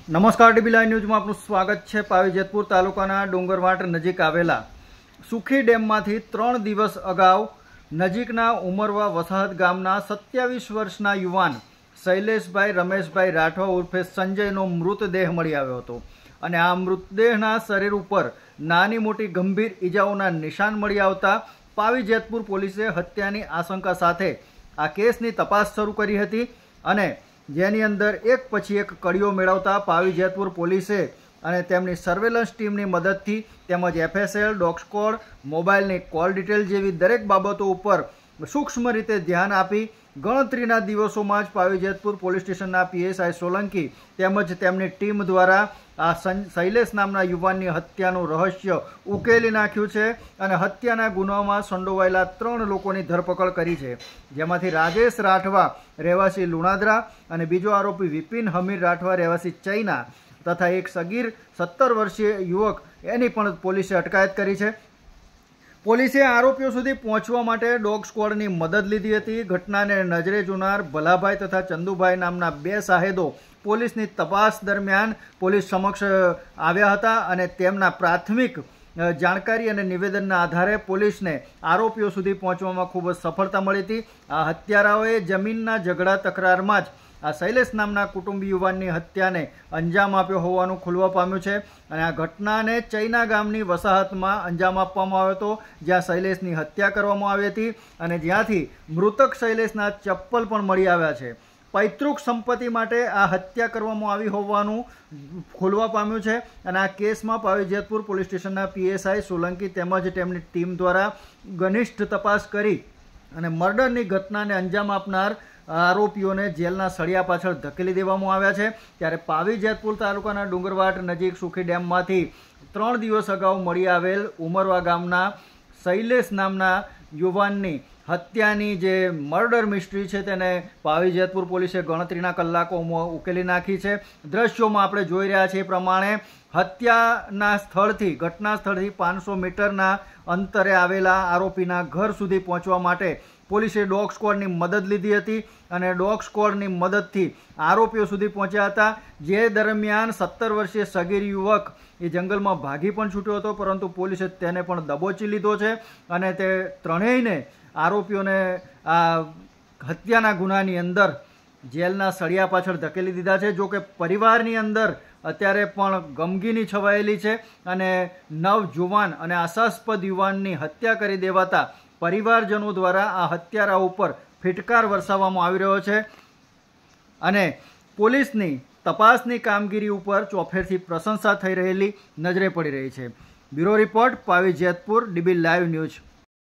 નમસ્કાર, dB live ન્યૂઝમાં આપનું સ્વાગત છે। પાવી જેતપુર તાલુકાના ડુંગરવાટ નજીક આવેલા સુખી ડેમમાંથી 3 દિવસ અગાઉ નજીકના ઉમરવા વસાહત ગામના 27 વર્ષના યુવાન શૈલેષભાઈ રમેશભાઈ રાઠવા ઉર્ફે સંજયનો મૃતદેહ મળી આવ્યો હતો અને આ મૃતદેહના શરીર ઉપર નાની મોટી ગંભીર ઈજાઓના નિશાન મળી આવતા પાવી જેતપુર પોલીસે હત્યાની આશંકા સાથે આ કેસની તપાસ શરૂ કરી હતી અને જેની અંદર એક પછી એક કડીઓ મેળવતા પાવી જેતપુર પોલીસે અને તેમની સર્વેલન્સ ટીમની મદદથી તેમજ એફએસએલ, ડોગ સ્ક્વોડ, મોબાઈલની કોલ ડિટેલ જેવી દરેક બાબતો ઉપર સૂક્ષ્મ રીતે ધ્યાન આપી ગણતરીના દિવસોમાં જ પાવી જેતપુર પોલીસ સ્ટેશનના પીએસઆઈ સોલંકી તેમજ તેમની ટીમ દ્વારા આ શૈલેષ નામના યુવાનની હત્યાનું રહસ્ય ઉકેલી નાખ્યું છે અને હત્યાના ગુનામાં સંડોવાયેલા 3 લોકોની ધરપકડ કરી છે, જેમાંથી રાજેશ રાઠવા રહેવાસી લુણાદરા અને બીજો આરોપી વિપિન હમીર રાઠવા રહેવાસી ચૈના તથા એક સગીર 17 વર્ષીય યુવક એની પણ પોલીસે અટકાયત કરી છે। પોલીસે આરોપીઓ સુધી પહોંચવા માટે ડોગ સ્ક્વોડની મદદ લીધી હતી। ઘટનાને નજરે જોનાર ભલાભાઈ તથા ચંદુભાઈ નામના 2 સાહેદો પોલીસની તપાસ દરમિયાન પોલીસ સમક્ષ આવ્યા હતા અને તેમના પ્રાથમિક જાણકારી અને નિવેદનના આધારે પોલીસને આરોપીઓ સુધી પહોંચવામાં ખૂબ જ સફળતા મળી હતી। આ હત્યારાઓએ જમીનના ઝઘડા તકરારમાં જ આ શૈલેષ નામના કુટુંબી યુવાનની હત્યાને અંજામ આપ્યો હોવાનું ખુલવા પામ્યું છે અને આ ઘટનાને ચૈના ગામની વસાહતમાં અંજામ આપવામાં આવ્યો હતો, જ્યાં શૈલેષની હત્યા કરવામાં આવી હતી અને જ્યાંથી મૃતક શૈલેષના ચપ્પલ પણ મળી આવ્યા છે। પૈતૃક સંપત્તિ માટે આ હત્યા કરવામાં આવી હોવાનું ખુલવા પામ્યું છે અને આ કેસમાં પાવી જેતપુર પોલીસ સ્ટેશનના પીએસઆઈ સોલંકી તેમજ તેમની ટીમ દ્વારા ઘનિષ્ઠ તપાસ કરી અને મર્ડરની ઘટનાને અંજામ આપનાર આરોપીઓને જેલના સળિયા પાછળ ધકેલી દેવામાં આવ્યા છે। ત્યારે પાવી જેતપુર તાલુકાના ડુંગરવાટ નજીક સુખી ડેમમાંથી 3 દિવસ અગાઉ મળી આવેલ ઉમરવા ગામના શૈલેષ નામના યુવાનની હત્યાની જે મર્ડર મિસ્ટ્રી છે તેને પાવી જેતપુર પોલીસે ગણતરીના કલાકોમાં ઉકેલી નાખી છે। દ્રશ્યોમાં આપણે જોઈ રહ્યા છીએ એ પ્રમાણે હત્યાના સ્થળથી ઘટના સ્થળથી 500 મીટરના અંતરે આવેલા આરોપીના ઘર સુધી પહોંચવા માટે પોલીસે ડોગ સ્ક્વોડની મદદ લીધી હતી અને ડોગ સ્ક્વોડની મદદથી આરોપીઓ સુધી પહોંચ્યા હતા। જે દરમિયાન 17 વર્ષીય સગીર યુવક એ જંગલમાં ભાગી પણ છૂટ્યો હતો, પરંતુ પોલીસે તેને પણ દબોચી લીધો છે અને તે ત્રણેયને આરોપીઓને આ હત્યાના ગુનાની અંદર જેલના સળિયા પાછળ ધકેલી દીધા છે। જો કે પરિવારની અંદર અત્યારે પણ ગમગીની છવાયેલી છે અને નવજુવાન અને આશાસ્પદ યુવાનની હત્યા કરી દેવાતા પરિવારજનો દ્વારા આ હત્યારા ઉપર ફિટકાર વરસાવવામાં આવી રહ્યો છે અને પોલીસની તપાસની કામગીરી ઉપર ચોફેરથી પ્રશંસા થઈ રહેલી નજરે પડી રહી છે। Bureau report, Pavi Jetpur, DB live news.